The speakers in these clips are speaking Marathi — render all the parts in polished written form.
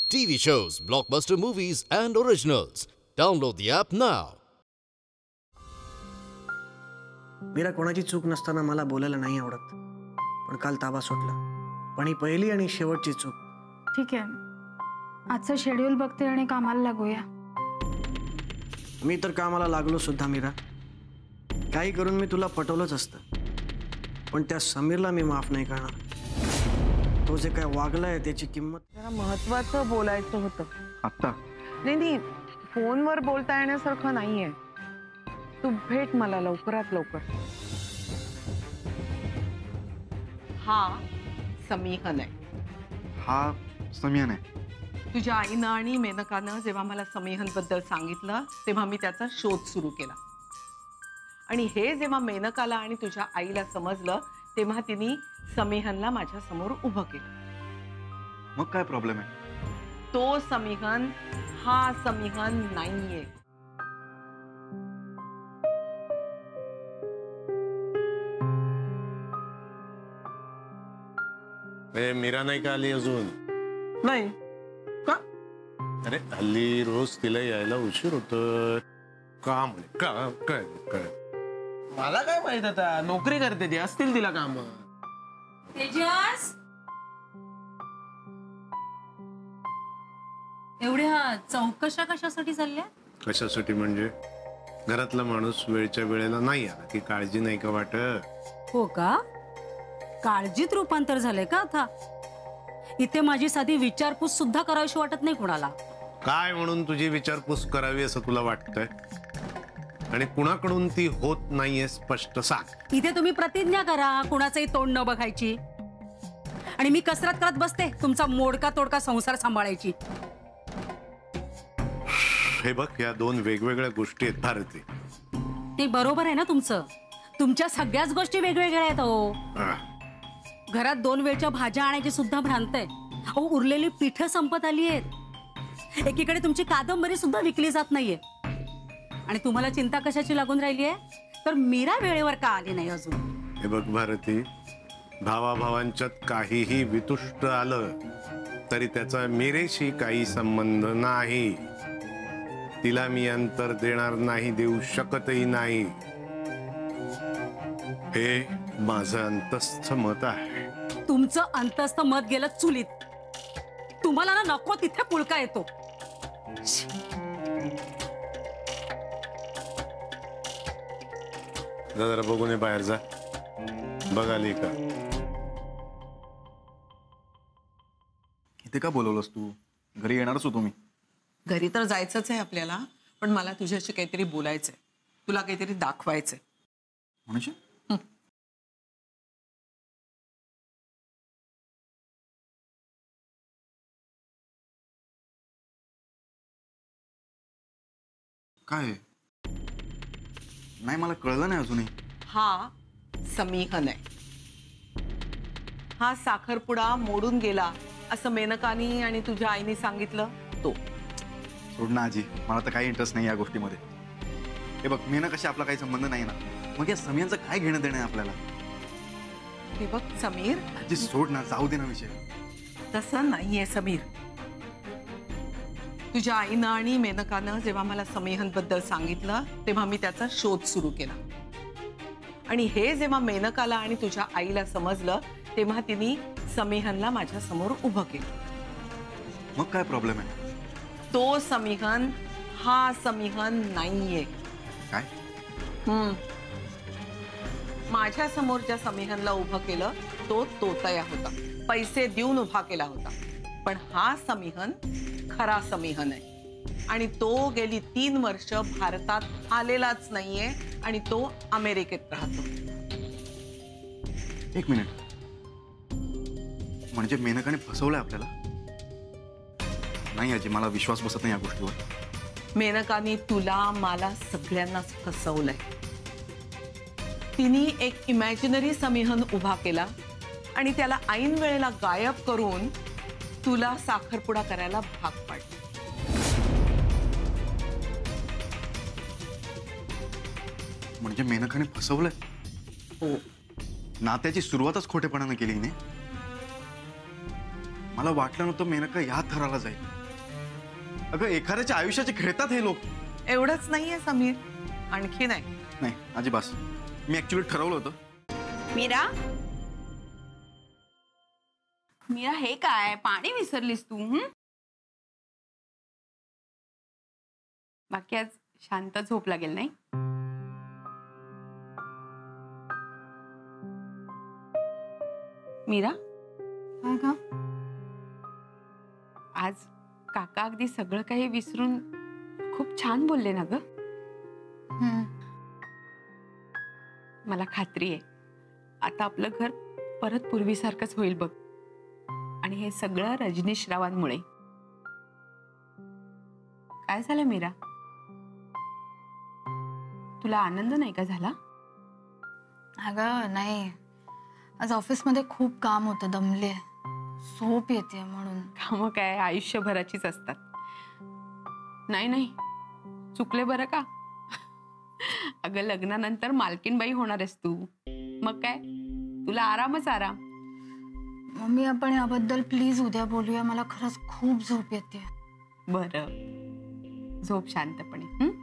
TV shows, blockbuster movies, and originals. Download the app now. Mira कोणाची चूक नसताना मला बोलायला नाही आवडत, पण काल ताबा सुटला. पण ही पहिली आणि शेवटची चूक. ठीक आहे, आजचं शेड्यूल बघते आणि कामाला लागूया. मी तर कामाला लागलो सुद्धा मीरा. काही करून मी तुला पटवलंच असतं, पण त्या समीरला मी माफ नाही करणार. तो जे काय वागलाय त्याची किंमत. जरा महत्त्वाचं बोलायचं होतं. आता नाही, फोनवर बोलता येण्यासारखं नाहीये. तू भेट मला लवकरात लवकर. हा समीहन आहे. हा समीहन आहे. तुझ्या आईनं आणि मेनकानं जेव्हा मला समीहन बद्दल सांगितलं तेव्हा मी त्याचा शोध सुरू केला. आणि हे जेव्हा मेनकाला आणि तुझ्या आईला समजलं तेव्हा तिने समीहनला माझ्या समोर उभं केलं. मग काय प्रॉब्लेम आहे? तो समीहन हा समीहन नाहीये. मीरा नाही का आली अजून? नाही का? अरे हल्ली रोज तिला यायला उशीर होतो. काम काय मला काय माहित, आता नोकरी करते ती, असतील तिला काम. तेजस, एवढ्या चौकशा कशासाठी चालल्या? कशासाठी म्हणजे घरातला माणूस वेळच्या वेळेला नाही आला की काळजी नाही का वाटत? हो का? काळजीत रूपांतर झालंय का आता? इथे माझी साधी विचारपूस सुद्धा करावीशी वाटत नाही कुणाला. काय म्हणून तुझी विचारपूस करावी असं तुला वाटतंय? आणि कुणाकडून ती होत नाहीये स्पष्ट सांग. इथे तुम्ही प्रतिज्ञा करा कुणाचंही तोंड न बघायची, आणि मी कसरत करत बसते तुमचा मोडका तोडका संसार सांभाळायची. हे बघ, या दोन वेगवेगळ्या गोष्टी आहेत भारती. ते बरोबर आहे ना तुमचं? तुमच्या सगळ्याच गोष्टी वेगवेगळ्या आहेत. हो, घरात 2 वेळच्या भाज्या आणायची सुद्धा भ्रांत आहे. अहो, उरलेली पीठं संपत आली आहेत. एकीकडे तुमची कादंबरी सुद्धा विकली जात नाहीये. आणि तुम्हाला चिंता कशाची लागून राहिली आहे? तर मीरा वेळेवर का आली नाही अजून? हे बघ भारती, भावाभावांच्यात काहीही वितुष्ट आलं तरी त्याचा मीरेशी काही संबंध नाही. तिला मी अंतर देणार नाही, देऊ शकतही नाही. हे माझं अंतस्थ मत आहे. तुमचं अंतस्थ मत गेलं चुलीत. तुम्हाला ना नको तिथे पुळका येतो. जरा बघून ये, बाहेर जा. बघ आली का? इथे का बोलवलंस तू? घरी येणारच होतो मी. घरी तर जायचंच आहे आपल्याला, पण मला तुझ्याशी काहीतरी बोलायचंय, तुला काहीतरी दाखवायचंय. म्हणजे काय? नाही, मला कळलं नाही अजूनही. हा समीहन आहे. हा साखरपुडा मोडून गेला असं मेनकानी आणि तुझ्या आईने सांगितलं. तो सोड ना आजी, मला तर काही इंटरेस्ट नाही या गोष्टीमध्ये. हे बघ, मी ना कशी आपला काही संबंध नाही ना, मग या समीयांचं काय घेणं देणं आहे आपल्याला? हे बघ समीर, आजी सोड ना, जाऊ दे ना विषय. तसं नाहीये समीर. तुझ्या आईनं आणि मेनकानं जेव्हा मला समीहन बद्दल सांगितलं तेव्हा मी त्याचा शोध सुरू केला. आणि हे जेव्हा मेनकाला आणि तुझ्या आईला समजलं तेव्हा तिने समीहनला माझ्या समोर उभं केलं. मग काय प्रॉब्लेम आहे? तो समीहन हा समीहन नाहीये. काय? माझ्या समोर ज्या समीहनला उभं केलं तो तोतया होता, पैसे देऊन उभा केला होता. पण हा समीहन खरा समीहन आहे. आणि तो गेली 3 वर्ष भारतात आलेलाच नाहीये आणि तो अमेरिकेत राहतो. एक मिनिट, म्हणजे मेनकाने फसवलंय आपल्याला? नाही आजी, मला विश्वास बसत नाही या गोष्टीवर. मेनकाने तुला, मला, सगळ्यांनाच फसवलंय. तिने एक इमॅजिनरी समीहन उभा केला आणि त्याला ऐन वेळेला गायब करून तुला साखरपुडा करायला भाग पाडलं. म्हणजे मेनकाने फसवलंय? हो. नात्याची सुरुवातच खोटेपणाने केली हिने. मला वाटलं नव्हतं मेनका या थराला जाईल. अगं एखाद्याच्या आयुष्याचे खेळतात हे लोक. एवढंच नाहीये समीर, आणखी नाही. नाही आजी बस, मी ऍक्च्युली ठरवलं होतं. मीरा, मीरा हे काय पाणी विसरलीस तू? बाकी आज शांत झोप लागेल नाही? मीरा, काय का? आज काका अगदी सगळं काही विसरून खूप छान बोलले ना ग. मला खात्री आहे आता आपलं घर परत पूर्वीसारखंच होईल बघ. आणि हे सगळं रजनीश रावांमुळे. काय झालं मीरा, तुला आनंद नाही का झाला? अगं नाही, आज ऑफिसमध्ये खूप काम होतं, दमले, झोप येते म्हणून. कामं काय आयुष्यभराचीच असतात. नाही नाही चुकले बरं का. अगं लग्नानंतर मालकीनबाई होणार आहेस तू, मग काय तुला आरामच आराम. मम्मी आपण याबद्दल प्लीज उद्या बोलूया, मला खरंच खूप झोप येते. बरं झोप शांतपणे.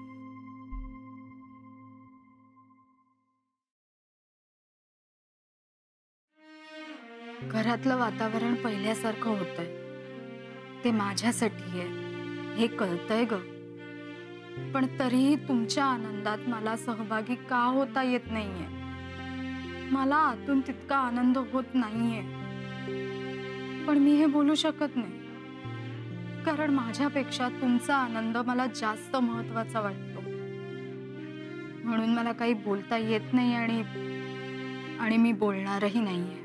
घरातलं वातावरण पहिल्यासारखं होतंय, ते माझ्यासाठी आहे हे कळतंय ग. पण तरीही तुमच्या आनंदात मला सहभागी का होता येत नाहीये. मला आतून तितका आनंद होत नाहीये, पण मी हे बोलू शकत नाही, कारण माझ्यापेक्षा तुमचा आनंद मला जास्त महत्वाचा वाटतो. म्हणून मला काही बोलता येत नाही आणि मी बोलणारही नाहीये.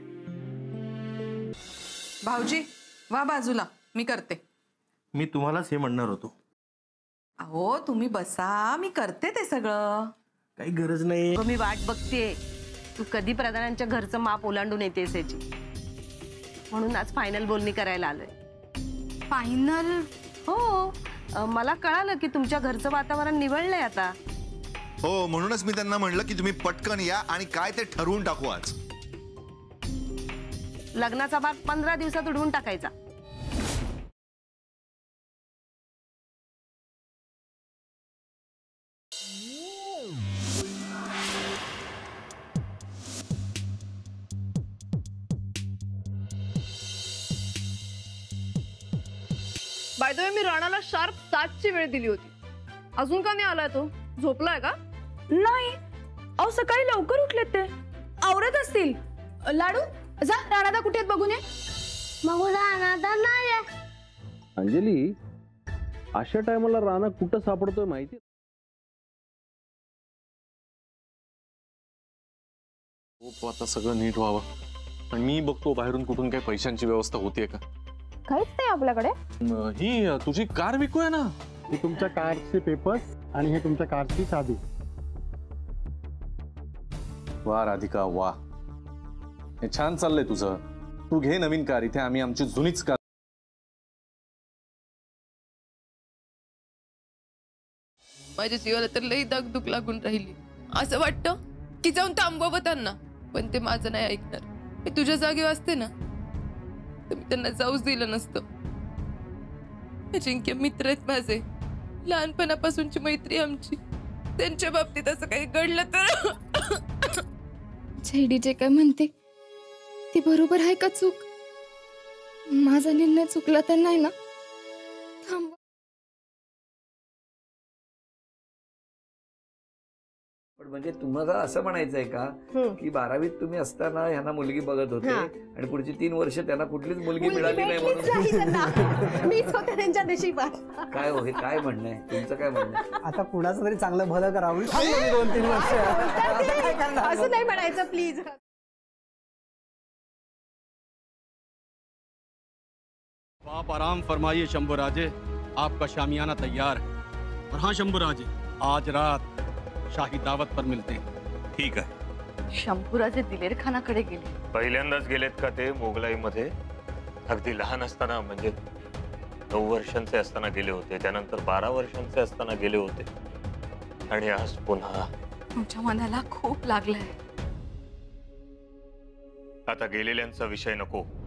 भाऊजी वा बाजूला, मी करते. मी तुम्हालाच हे म्हणणार होतो. अहो तुम्ही बसा, मी करते ते सगळं. काही गरज नाही. मी वाट बघतेय तू कधी प्रधानांच्या घरचं माप ओलांडून येतेस याची. म्हणून आज फायनल बोलणी करायला आलोय. फायनल? हो, मला कळालं की तुमच्या घरचं वातावरण निवळलंय आता. हो, म्हणूनच मी त्यांना म्हणलं की तुम्ही पटकन या आणि काय ते ठरवून टाकू. आज लग्नाचा भाग 15 दिवसात उडवून टाकायचा. बाय द वे मी राणाला शार्प 7ची वेळ दिली होती. अजून का नाही आलाय तो? झोपलाय का? नाही, अहो सकाळी लवकर उठलेत ते. आवरत असतील. लाडू जा राणादा कुठे आहेत बघून ये. मग राणादा नाही. अंजली, अशा टायमाला राणा कुठं सापडतोय माहिती? आता सगळं नीट व्हावं, पण मी बघतो बाहेरून कुठून काही पैशांची व्यवस्था होतीये का. काहीच नाही आपल्याकडे. ही तुझी कार विकूया ना. हे तुमच्या कारचे पेपर्स आणि हे तुमच्या कारची चाबी. वा राधिका वा, हे छान चाललंय तुझं. तू घे नवीन कार, इथे आम्ही आमची जुनीच कार. माझ्या जीवाला तर लई दगदुग लागून राहिली. असं वाटतं की जाऊन थांबवावं त्यांना, पण ते माझं नाही ऐकणार. मी तुझ्या जागेवर असते ना तर मी त्यांना जाऊच दिलं नसतं. अजिंक्य मित्र आहेत माझे, लहानपणापासूनची मैत्री आमची. त्यांच्या बाबतीत असं काही घडलं तर झेडी जे काय म्हणते ती बरोबर आहे का चूक? माझा निर्णय चुकला तर नाही ना? थांब. पण म्हणजे तुम्हाला असं म्हणायचंय का की 12वीत तुम्ही असताना ह्यांना मुलगी बघत होते आणि पुढची 3 वर्ष त्यांना कुठलीच मुलगी मिळाली नाही म्हणून मीच होते त्यांच्या नशिबात. काय हो, हे काय म्हणणं आहे तुमचं? काय म्हणणं आहे? आता कुणाचं तरी चांगलं भलं करावं. 2-3 वर्ष असं नाही म्हणायचं प्लीज. आप आराम फरमाइए शंभूराजे, आपका शामियाना तैयार है. और हाँ शंभूराजे, आज रात शाही दावत पर मिलते हैं. ठीक आहे. शंभूराजे दिलेर खानाकडे गेले. पहिल्यांदाच गेलेत का ते मोगलाईमध्ये? अगदी लहान असताना, म्हणजे 9 वर्षांचे असताना गेले होते, त्यानंतर 12 वर्षांचे असताना गेले होते, आणि आज पुन्हा. तुमच्या मनाला खूप लागलंय. आता गेलेल्यांचा विषय नको.